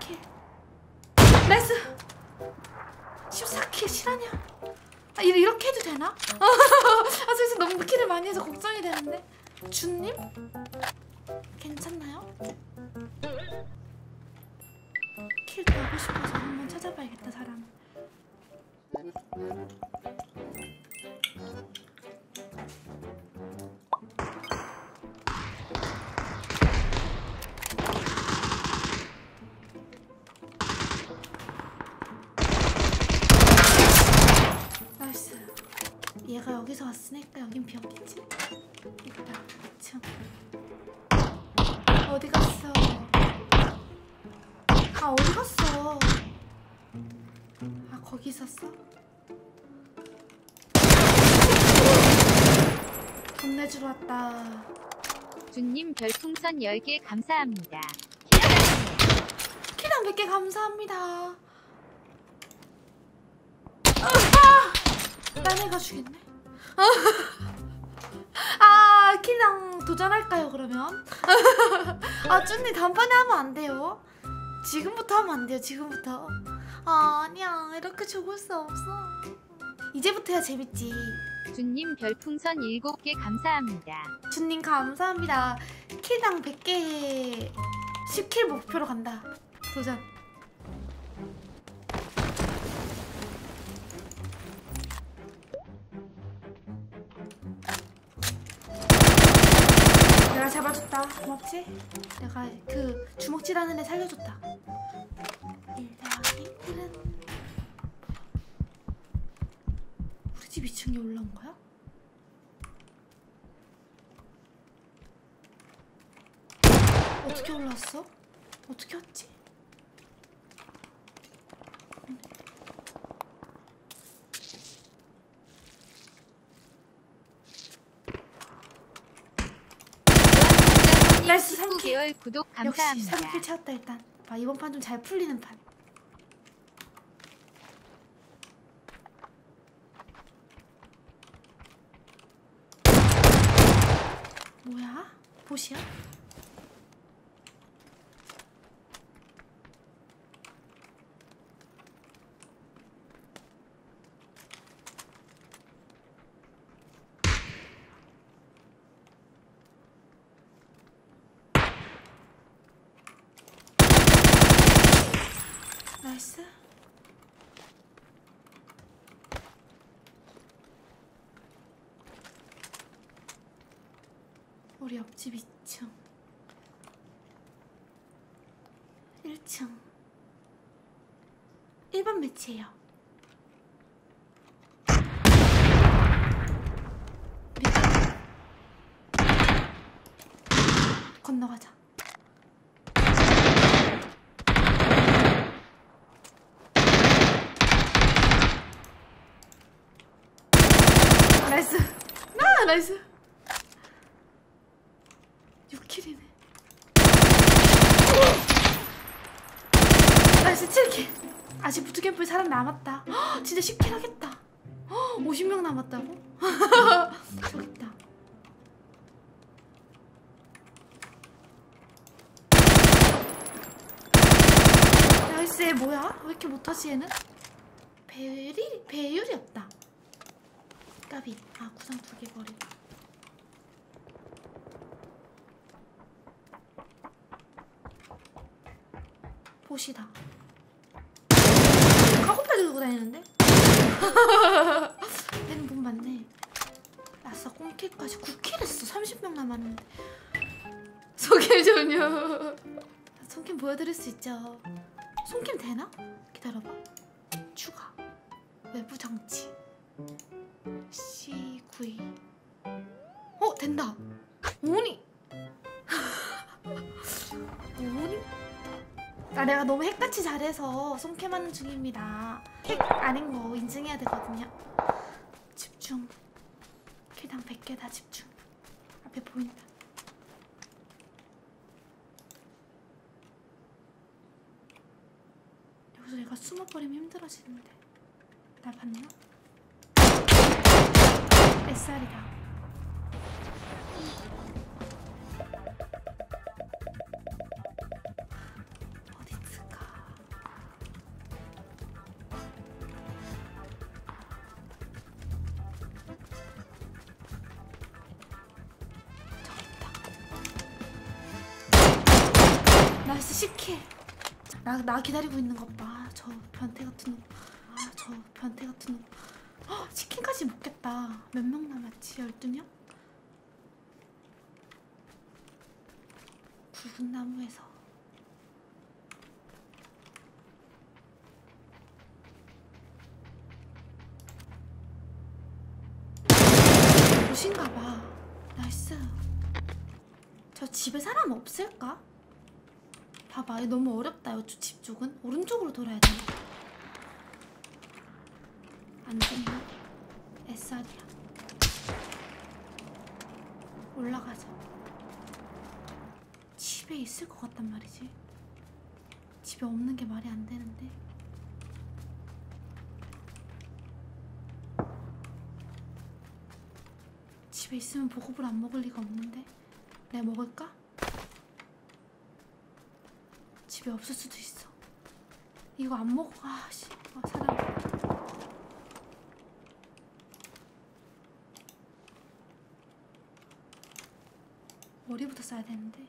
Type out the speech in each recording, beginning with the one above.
14킬. 나이스. 14킬 실화냐? 아, 이렇게 해도 되나? 아, 진짜 너무 킬을 많이 해서 걱정이 되는데. 준님? 괜찮나요? 킬 더 하고 싶어서 한번 찾아봐야겠다, 사람. 나이스. 얘가 여기서 왔으니까 여긴 비었겠지? 있다. 2층. 어디 갔어? 아, 어디 갔어? 아, 거기 있었어? 돈 내주러 왔다. 준님 별풍선 10개 감사합니다. 키랑 100개 감사합니다. 딴 애가 죽였네. 아, 키랑 도전할까요, 그러면? 아, 쭈님 단판에 하면 안 돼요. 지금부터 하면 안 돼요, 지금부터. 아, 아니야, 이렇게 죽을 수 없어. 이제부터야 재밌지. 준님 별풍선 7개 감사합니다. 준님 감사합니다. 킬당 100개 10킬 목표로 간다. 도전. 내가 잡아줬다. 고맙지? 내가 그 주먹질하는 애 살려줬다. 1 더하기 1은 우리 집 2층에 올라온 거야? 어떻게 올라왔어? 어떻게 왔지? 나이스 3킬. 9개월 구독 감사합니다. 역시 3킬 채웠다. 일단 봐, 이번 판 좀 잘 풀리는 판. 뭐야? 보시야? 나이스. 우리 옆집 2층 1층 1번 매치예요. 건너가자. 나이스. 나이스. 6킬이네. 나이스 7킬. 아직 부트캠프에 사람 남았다. 헉, 진짜 10킬 하겠다. 50명 남았다고? 저기 있다. 나이스. 얘 뭐야? 왜 이렇게 못하지 얘는? 배율이었다. 까비. 아, 구상 2개 버리고. 보시다. 카고팔 들고 다니는데? 얘는 돈 많네. 아싸, 꽁킬까지 9킬 했어. 30명 남았는데. 손캠 좀요. 손캠 보여드릴 수 있죠. 손캠 되나? 기다려봐. 추가. 외부 장치. C9. 된다. 오니. 오니? 아, 내가 너무 핵같이 잘해서 손캠하는 중입니다. 핵 아닌 거 인증해야 되거든요. 집중. 킬당 100개 다 집중. 앞에 보인다. 여기서 얘가 숨어버리면 힘들어지는데. 날 봤나? SR이다. 어디 있을까? 나이스 10킬. 나 기다리고 있는 것 봐. 저 변태 같은 놈. 저 변태 같은 놈. 치킨까지 먹겠다. 몇 명 남았지? 12명? 굵은 나무에서 보신가봐. 나이스. 저 집에 사람 없을까? 봐봐, 이거 너무 어렵다. 이쪽 집 쪽은 오른쪽으로 돌아야 돼. 안 됐나? SR이야. 올라가자. 집에 있을 것 같단 말이지. 집에 없는 게 말이 안 되는데. 집에 있으면 보급을 안 먹을 리가 없는데. 내가 먹을까? 집에 없을 수도 있어. 이거 안 먹어. 아씨. 사람. 머리부터 써야 되는데.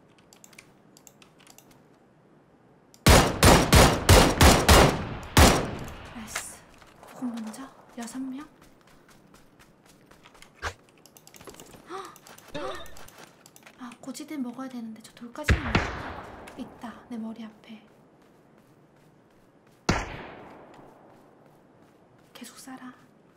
나이스. 보급 먼저. 6명. 고지대 먹어야 되는데 저 돌까지는 있다. 내 머리 앞에. 계속 쏴라.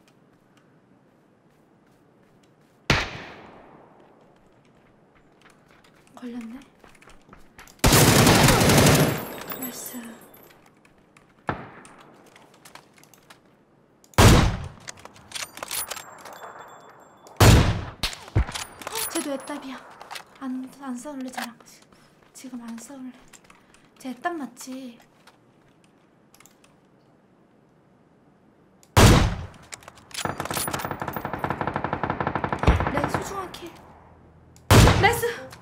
걸렸네. 나이스. 쟤도 애답이야. 안 싸울래 쟤랑. 지금 안 싸울래. 쟤 애답 맞지? 내 소중한 킬. 나이스.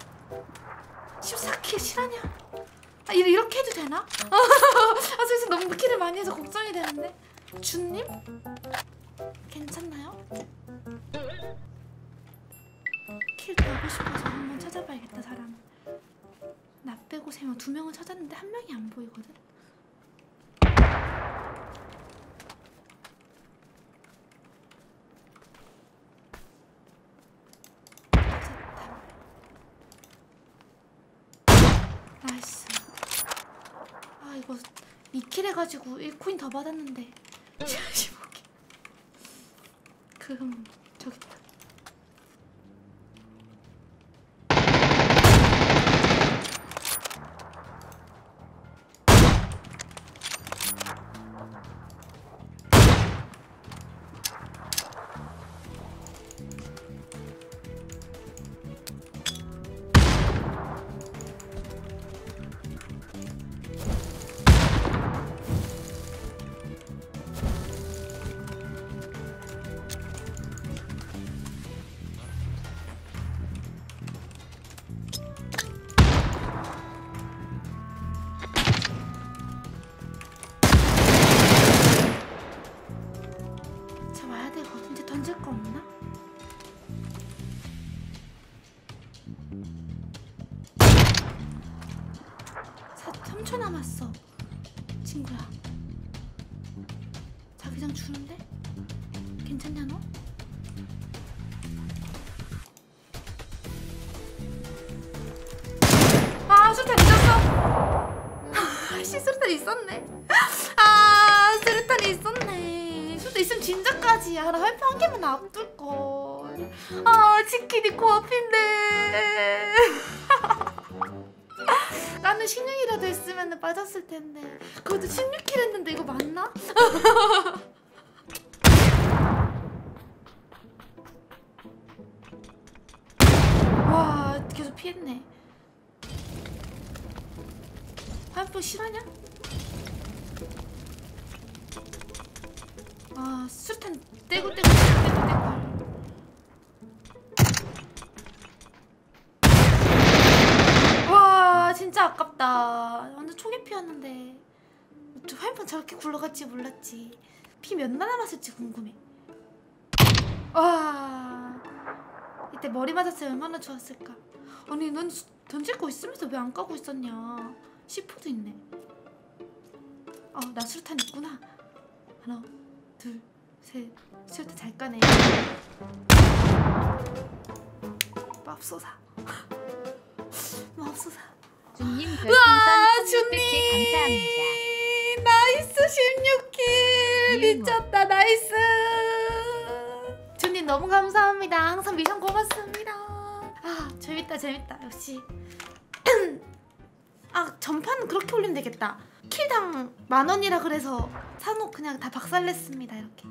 14킬 실화냐? 이렇게 해도 되나? 선생님 너무 킬을 많이 해서 걱정이 되는데. 준님? 괜찮나요? 킬 더 하고 싶어서 한번 찾아봐야겠다. 사람 나 빼고 3명, 2명은 찾았는데 1명이 안 보이거든. 나이스. 이거 2킬 해가지고 1코인 더 받았는데 15개. 그럼 저기 있다. 던질 거 없나? 사 3초 남았어. 친구야. 자기장 주는데? 괜찮냐 너? 수류탄 있었어. 씨, 수류탄 있었네. 수류탄이 있었네. 수류탄 있으면 진짜까지야. 나 화염병 한 개만 놔둘걸. 치킨이 코앞인데. 나는 16이라도 했으면 빠졌을 텐데. 그것도 16킬 했는데 이거 맞나? 와, 계속 피했네. 화염병 실화냐? 수류탄 떼고 와, 진짜 아깝다. 완전 초계 피었는데 저 화염병 저렇게 굴러갈지 몰랐지. 피 몇 날 남았을지 궁금해. 와, 이때 머리 맞았으면 얼마나 좋았을까. 아니 넌 던질 거 있으면서 왜 안 까고 있었냐. C4도 있네. 아, 나 수류탄 있구나. 하나, 둘, 셋. 수류탄 잘 까네. 맙소사. 맙소사. 준님 별풍선 준님 1600개 감사합니다. 나이스 16킬 이응원. 미쳤다. 나이스. 준님 너무 감사합니다. 항상 미션 고맙습니다. 아 재밌다 재밌다. 역시 아 전판 그렇게 올리면 되겠다. 킬당 10,000원이라 그래서 산옥 그냥 다 박살냈습니다. 이렇게.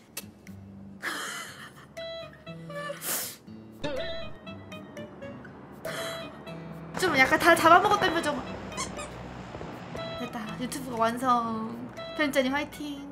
좀 약간 다 잡아먹었다면 좀 됐다. 유튜브가 완성. 편집자님 화이팅.